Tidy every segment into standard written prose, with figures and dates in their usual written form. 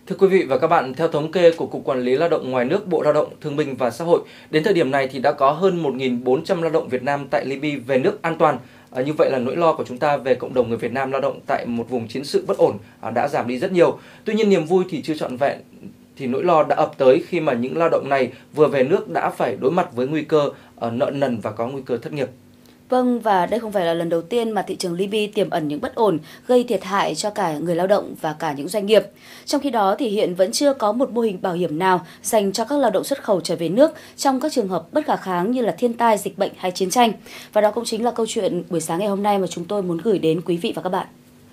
Thưa quý vị và các bạn, theo thống kê của Cục Quản lý Lao động Ngoài nước, Bộ Lao động, Thương binh và Xã hội, đến thời điểm này thì đã có hơn 1.400 lao động Việt Nam tại Libya về nước an toàn. Như vậy là nỗi lo của chúng ta về cộng đồng người Việt Nam lao động tại một vùng chiến sự bất ổn đã giảm đi rất nhiều. Tuy nhiên niềm vui thì chưa trọn vẹn, thì nỗi lo đã ập tới khi mà những lao động này vừa về nước đã phải đối mặt với nguy cơ nợ nần và có nguy cơ thất nghiệp. Vâng, và đây không phải là lần đầu tiên mà thị trường Libya tiềm ẩn những bất ổn, gây thiệt hại cho cả người lao động và cả những doanh nghiệp. Trong khi đó thì hiện vẫn chưa có một mô hình bảo hiểm nào dành cho các lao động xuất khẩu trở về nước trong các trường hợp bất khả kháng như là thiên tai, dịch bệnh hay chiến tranh. Và đó cũng chính là câu chuyện buổi sáng ngày hôm nay mà chúng tôi muốn gửi đến quý vị và các bạn.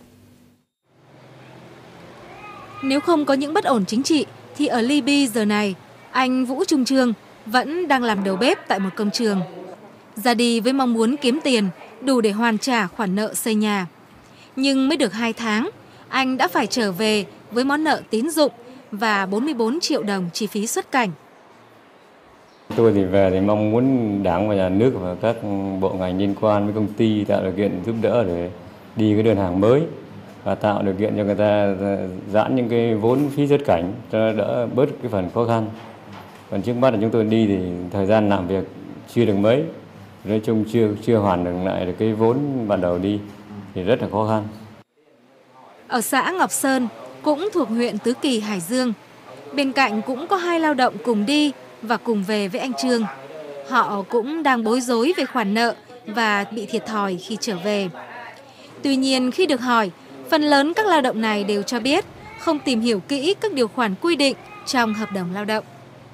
Nếu không có những bất ổn chính trị thì ở Libya giờ này, anh Vũ Trung Trương vẫn đang làm đầu bếp tại một công trường. Ra đi với mong muốn kiếm tiền đủ để hoàn trả khoản nợ xây nhà. Nhưng mới được 2 tháng, anh đã phải trở về với món nợ tín dụng và 44 triệu đồng chi phí xuất cảnh. Tôi thì về thì mong muốn Đảng và Nhà nước và các bộ ngành liên quan với công ty tạo điều kiện giúp đỡ để đi cái đơn hàng mới và tạo điều kiện cho người ta giãn những cái vốn phí xuất cảnh cho đỡ bớt cái phần khó khăn. Còn trước mắt là chúng tôi đi thì thời gian làm việc chưa được mấy, nói chung chưa hoàn được lại được cái vốn ban đầu đi thì rất là khó khăn. Ở xã Ngọc Sơn cũng thuộc huyện Tứ Kỳ, Hải Dương, bên cạnh cũng có 2 lao động cùng đi và cùng về với anh Trương. Họ cũng đang bối rối về khoản nợ và bị thiệt thòi khi trở về. Tuy nhiên khi được hỏi, phần lớn các lao động này đều cho biết không tìm hiểu kỹ các điều khoản quy định trong hợp đồng lao động.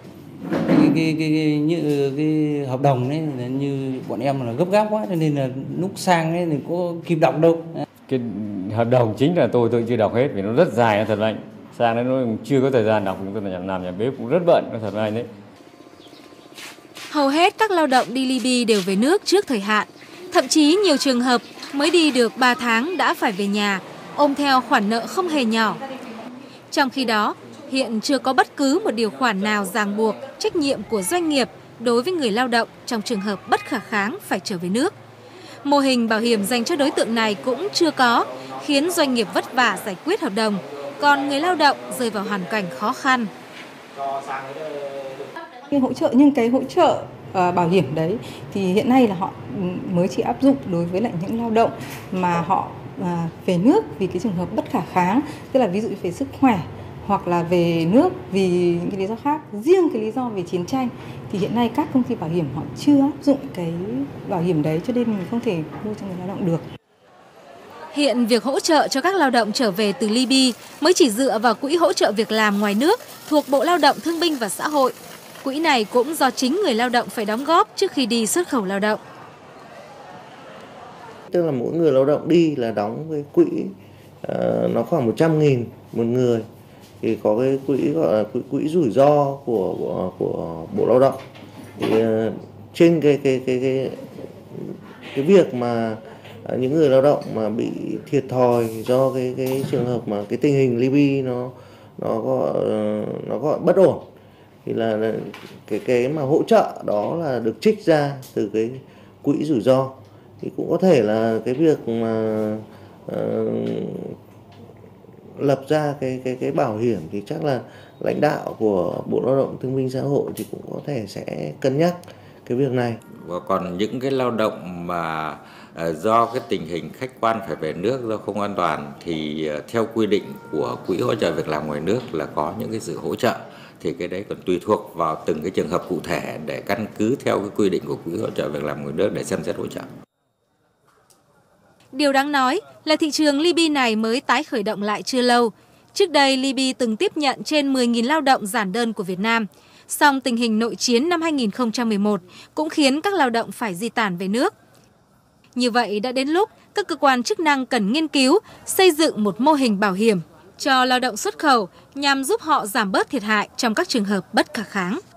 Cái hợp đồng ấy như bọn em là gấp gáp quá cho nên là lúc sang ấy thì có kịp đọc đâu. Cái hợp đồng chính là tôi chưa đọc hết vì nó rất dài thật anh. Sang đấy nó chưa có thời gian đọc, chúng tôi làm nhà bếp cũng rất bận thật anh đấy. Hầu hết các lao động đi Libya đều về nước trước thời hạn. Thậm chí nhiều trường hợp mới đi được 3 tháng đã phải về nhà, ôm theo khoản nợ không hề nhỏ. Trong khi đó, hiện chưa có bất cứ một điều khoản nào ràng buộc trách nhiệm của doanh nghiệp đối với người lao động trong trường hợp bất khả kháng phải trở về nước. Mô hình bảo hiểm dành cho đối tượng này cũng chưa có, khiến doanh nghiệp vất vả giải quyết hợp đồng, còn người lao động rơi vào hoàn cảnh khó khăn. Nhưng cái hỗ trợ bảo hiểm đấy thì hiện nay là họ mới chỉ áp dụng đối với lại những lao động mà họ về nước vì cái trường hợp bất khả kháng, tức là ví dụ về sức khỏe hoặc là về nước vì những cái lý do khác. Riêng cái lý do về chiến tranh thì hiện nay các công ty bảo hiểm họ chưa áp dụng cái bảo hiểm đấy, cho nên mình không thể mua cho người lao động được. Hiện việc hỗ trợ cho các lao động trở về từ Libya mới chỉ dựa vào quỹ hỗ trợ việc làm ngoài nước thuộc Bộ Lao động Thương binh và Xã hội. Quỹ này cũng do chính người lao động phải đóng góp trước khi đi xuất khẩu lao động. Tức là mỗi người lao động đi là đóng cái quỹ nó khoảng 100.000 một người, thì có cái quỹ gọi là quỹ rủi ro của Bộ Lao động. Thì trên cái việc mà những người lao động mà bị thiệt thòi do cái trường hợp mà cái tình hình Libya nó có bất ổn thì là cái mà hỗ trợ đó là được trích ra từ cái quỹ rủi ro. Thì cũng có thể là cái việc mà lập ra cái bảo hiểm thì chắc là lãnh đạo của Bộ Lao động Thương binh Xã hội thì cũng có thể sẽ cân nhắc cái việc này. Và còn những cái lao động mà do cái tình hình khách quan phải về nước do không an toàn thì theo quy định của quỹ hỗ trợ việc làm ngoài nước là có những cái sự hỗ trợ, thì cái đấy còn tùy thuộc vào từng cái trường hợp cụ thể để căn cứ theo cái quy định của quỹ hỗ trợ việc làm ngoài nước để xem xét hỗ trợ. Điều đáng nói là thị trường Libya này mới tái khởi động lại chưa lâu. Trước đây, Libya từng tiếp nhận trên 10.000 lao động giản đơn của Việt Nam. Song tình hình nội chiến năm 2011 cũng khiến các lao động phải di tản về nước. Như vậy đã đến lúc các cơ quan chức năng cần nghiên cứu, xây dựng một mô hình bảo hiểm cho lao động xuất khẩu nhằm giúp họ giảm bớt thiệt hại trong các trường hợp bất khả kháng.